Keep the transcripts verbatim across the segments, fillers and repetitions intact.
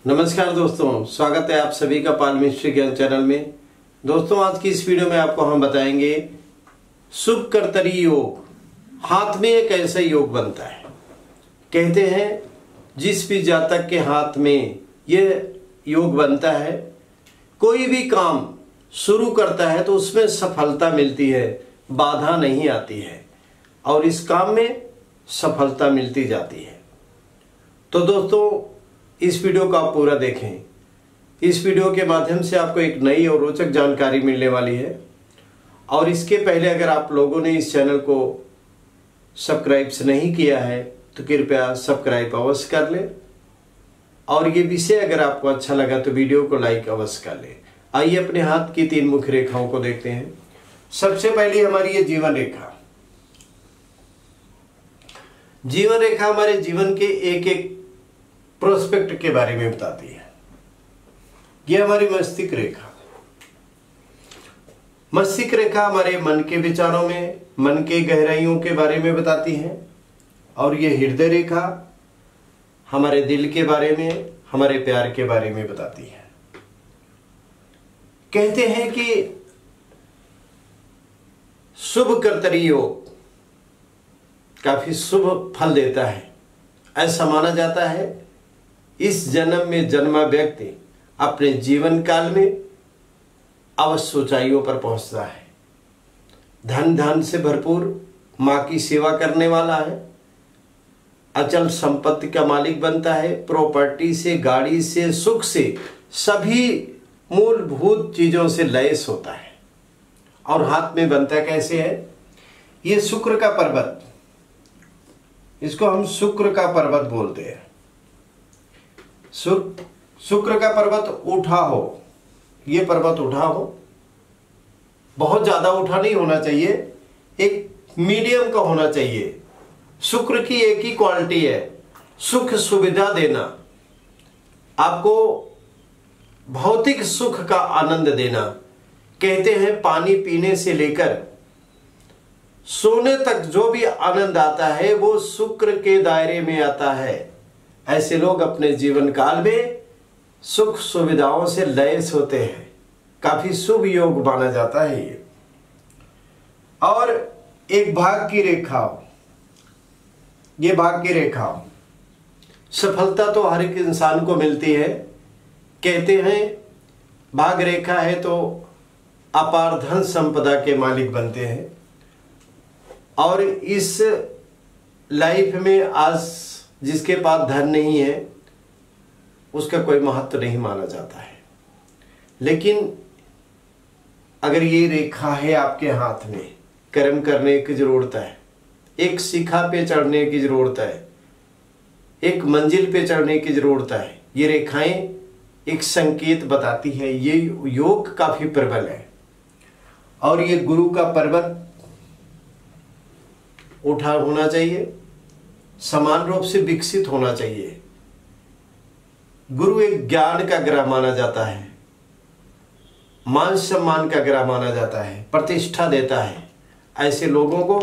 नमस्कार दोस्तों, स्वागत है आप सभी का पाल मिस्ट्री ज्ञान चैनल में। दोस्तों, आज की इस वीडियो में आपको हम बताएंगे शुभ कर्तरी योग। हाथ में एक ऐसा योग बनता है, कहते हैं जिस भी जातक के हाथ में यह योग बनता है, कोई भी काम शुरू करता है तो उसमें सफलता मिलती है, बाधा नहीं आती है और इस काम में सफलता मिलती जाती है। तो दोस्तों, इस वीडियो को आप पूरा देखें। इस वीडियो के माध्यम से आपको एक नई और रोचक जानकारी मिलने वाली है। और इसके पहले अगर आप लोगों ने इस चैनल को सब्सक्राइब नहीं किया है तो कृपया सब्सक्राइब अवश्य कर लें। और ये विषय अगर आपको अच्छा लगा तो वीडियो को लाइक अवश्य कर लें। आइए अपने हाथ की तीन मुख्य रेखाओं को देखते हैं। सबसे पहली हमारी ये जीवन रेखा। जीवन रेखा हमारे जीवन के एक एक प्रोस्पेक्ट के बारे में बताती है। यह हमारी मस्तिष्क रेखा। मस्तिष्क रेखा हमारे मन के विचारों में, मन के गहराइयों के बारे में बताती है। और यह हृदय रेखा हमारे दिल के बारे में, हमारे प्यार के बारे में बताती है। कहते हैं कि शुभ कर्तरी योग काफी शुभ फल देता है। ऐसा माना जाता है इस जन्म में जन्मा व्यक्ति अपने जीवन काल में अवश्य ऊंचाइयों पर पहुंचता है। धन धान से भरपूर, मां की सेवा करने वाला है, अचल संपत्ति का मालिक बनता है, प्रॉपर्टी से, गाड़ी से, सुख से, सभी मूलभूत चीजों से लैस होता है। और हाथ में बनता कैसे है? ये शुक्र का पर्वत, इसको हम शुक्र का पर्वत बोलते हैं। शुक्र का पर्वत उठा हो, ये पर्वत उठा हो, बहुत ज्यादा उठा नहीं होना चाहिए, एक मीडियम का होना चाहिए। शुक्र की एक ही क्वालिटी है, सुख सुविधा देना, आपको भौतिक सुख का आनंद देना। कहते हैं पानी पीने से लेकर सोने तक जो भी आनंद आता है वो शुक्र के दायरे में आता है। ऐसे लोग अपने जीवन काल में सुख सुविधाओं से लैस होते हैं। काफी शुभ योग माना जाता है ये। और एक भाग की रेखा, ये भाग की रेखा, सफलता तो हर एक इंसान को मिलती है। कहते हैं भाग रेखा है तो अपार धन संपदा के मालिक बनते हैं। और इस लाइफ में आज जिसके पास धन नहीं है उसका कोई महत्व नहीं माना जाता है। लेकिन अगर ये रेखा है आपके हाथ में, कर्म करने की जरूरत है, एक शिखा पे चढ़ने की जरूरत है, एक मंजिल पे चढ़ने की जरूरत है। ये रेखाएं एक संकेत बताती है। ये योग काफी प्रबल है। और ये गुरु का पर्वत उठा होना चाहिए, समान रूप से विकसित होना चाहिए। गुरु एक ज्ञान का ग्रह माना जाता है, मान सम्मान का ग्रह माना जाता है, प्रतिष्ठा देता है। ऐसे लोगों को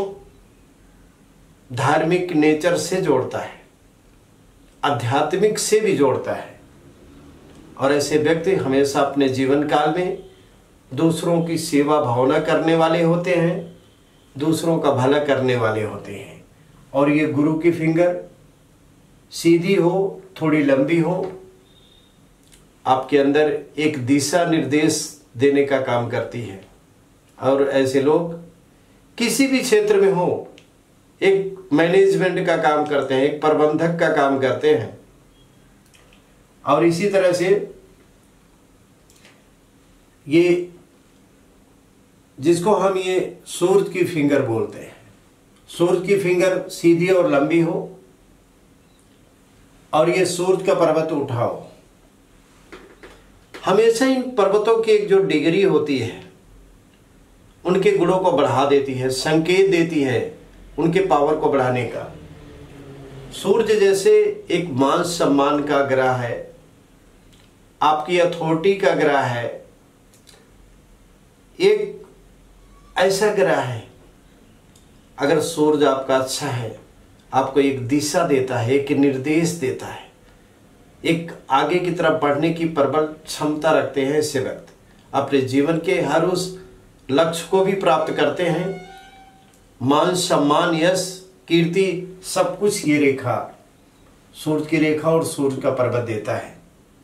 धार्मिक नेचर से जोड़ता है, आध्यात्मिक से भी जोड़ता है। और ऐसे व्यक्ति हमेशा अपने जीवन काल में दूसरों की सेवा भावना करने वाले होते हैं, दूसरों का भला करने वाले होते हैं। और ये गुरु की फिंगर सीधी हो, थोड़ी लंबी हो, आपके अंदर एक दिशा निर्देश देने का काम करती है। और ऐसे लोग किसी भी क्षेत्र में हो, एक मैनेजमेंट का काम करते हैं, एक प्रबंधक का काम करते हैं। और इसी तरह से ये जिसको हम ये सूर्य की फिंगर बोलते हैं, सूर्य की फिंगर सीधी और लंबी हो और ये सूर्य का पर्वत उठाओ। हमेशा इन पर्वतों की एक जो डिग्री होती है उनके गुणों को बढ़ा देती है, संकेत देती है उनके पावर को बढ़ाने का। सूर्य जैसे एक मान सम्मान का ग्रह है, आपकी अथॉरिटी का ग्रह है, एक ऐसा ग्रह है। अगर सूर्य आपका अच्छा है, आपको एक दिशा देता है, एक निर्देश देता है। एक आगे की तरफ बढ़ने की प्रबल क्षमता रखते हैं। ऐसे व्यक्ति अपने जीवन के हर उस लक्ष्य को भी प्राप्त करते हैं। मान सम्मान यश कीर्ति सब कुछ ये रेखा सूर्य की रेखा और सूर्य का पर्वत देता है।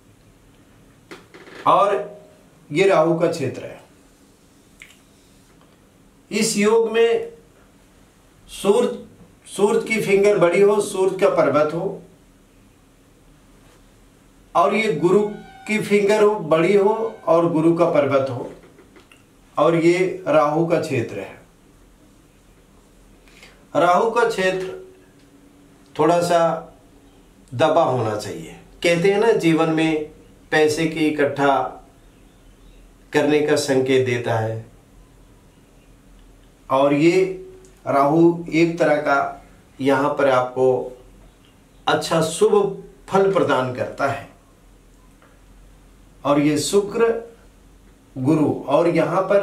और ये राहु का क्षेत्र है। इस योग में सूर्य सूर्य की फिंगर बड़ी हो, सूर्य का पर्वत हो, और ये गुरु की फिंगर हो बड़ी हो और गुरु का पर्वत हो, और ये राहु का क्षेत्र है। राहु का क्षेत्र थोड़ा सा दबा होना चाहिए। कहते हैं ना, जीवन में पैसे की इकट्ठा करने का संकेत देता है, और ये राहु एक तरह का यहाँ पर आपको अच्छा शुभ फल प्रदान करता है। और ये शुक्र गुरु, और यहाँ पर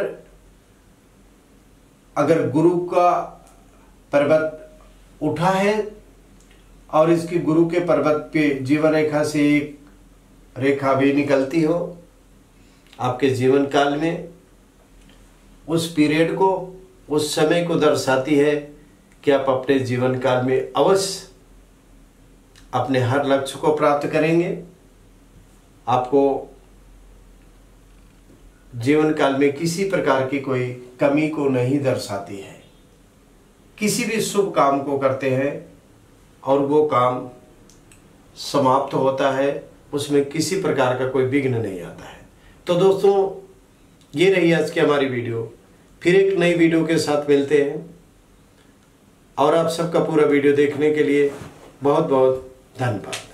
अगर गुरु का पर्वत उठा है और इसकी गुरु के पर्वत पे जीवन रेखा से एक रेखा भी निकलती हो आपके जीवन काल में, उस पीरियड को, उस समय को दर्शाती है कि आप अपने जीवन काल में अवश्य अपने हर लक्ष्य को प्राप्त करेंगे। आपको जीवन काल में किसी प्रकार की कोई कमी को नहीं दर्शाती है। किसी भी शुभ काम को करते हैं और वो काम समाप्त होता है, उसमें किसी प्रकार का कोई विघ्न नहीं आता है। तो दोस्तों, ये रही आज की हमारी वीडियो। फिर एक नई वीडियो के साथ मिलते हैं, और आप सबका पूरा वीडियो देखने के लिए बहुत बहुत धन्यवाद।